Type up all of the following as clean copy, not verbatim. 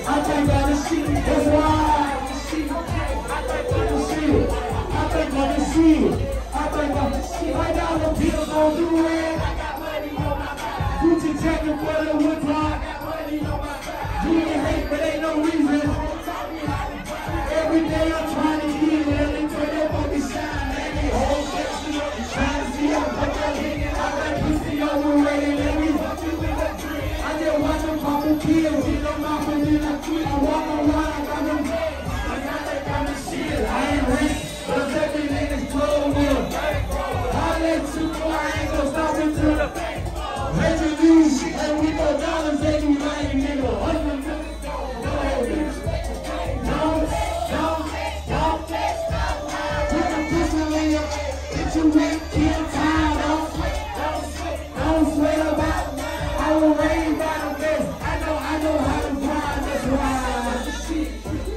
I think I'm the shit. That's why I'm the shit. I think I'm the shit. I think I'm the shit. I think I'm the shit. Right now the pills on the red. I got money on my back. Gucci jacket for the wood block. I got money on my back. You ain't hate, but ain't no reason. Every day I'm trying to get it. Every day they want me shine. They whole section up. Trying to see how much I hit. I got pussy overrated. Let me fuck you with a drink. I just watch them couple kills. Hit them off and then I quit. I walk around. I got them dead. I got that kind of shit. I ain't rich, but every nigga's clothes will. I let you know I ain't gonna stop until the bank. Major news, and we go dollars, they do 90 nigga. Husband to the dog. Put the pistol in your face. Get you wet, kill time. Don't sweat about it. I will raise by the best. I know how to grind. That's why I'm the shit.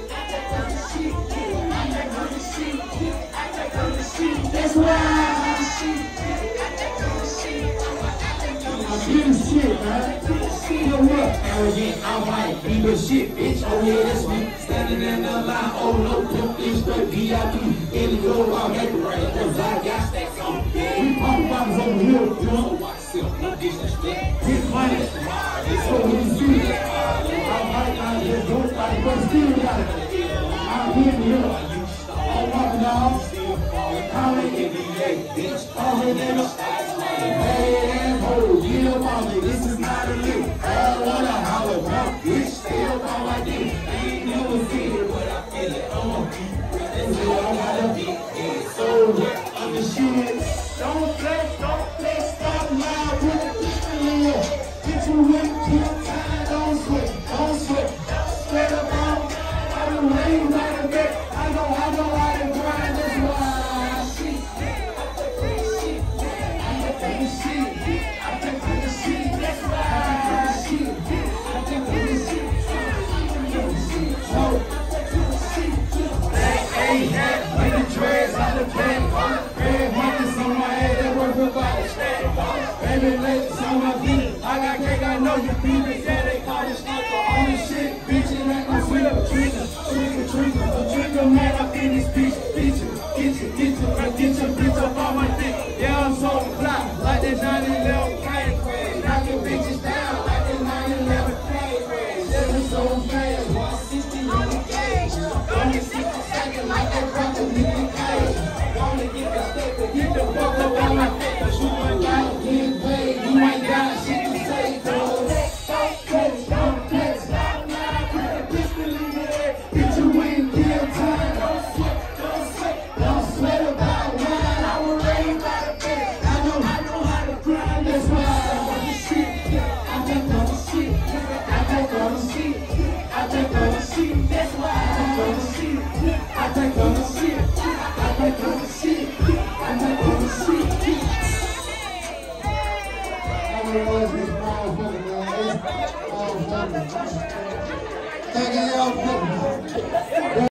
That's why I'm the shit. I'm shit, man. You know what? Arrogant, I'm white, be the shit, bitch. Oh yeah, that's me. Standing in the line, oh no, pimp, this straight VIP. In the door, I'm happy right, cause I got stacks on. We pop bottles on the hill, you know. No disrespect. His money, so we see that. I'm right now, just don't fight, but still got it. I'm here. I'm walking off. I'm in the NBA, bitch. I'm in the hey, ho, get up on me. This is not a lick. I don't wanna holler, pump, bitch. Stay up on my dick. I ain't never feel it, but I feel it. I'm a beat. That's what I gotta be. So what? I'm the shit. Don't flex, stop loud with the pistol in your. Get you with kill time. Don't sweat. Straight up on. I don't rain like a bitch. I know how to grind. That's why I'm shit. I got cake, I know you beat it. Yeah, they call this sniper on this shit. Bitch, it ain't no sweet trigger, man, I feel this bitch. Get your bitch up on my dick. Yeah, I'm so fly, like that 911 cane. Knocking bitches down, like that 911 cane. Living so fast, 160 on the gauge. Only 60 seconds, like that brother with the cage. Wanna get the stick, but get the fuck up on my dick. You ain't got getting paid, you ain't got shit to say, though. Don't flex, stop now, put the pistol in your head. Get you in, kill time. Don't sweat about wine. I will raise by the bed. I know how to grind. That's why I'm the shit. I think I'm the shit. That's why I'm the shit. I think I'm the shit. Thank you, y'all.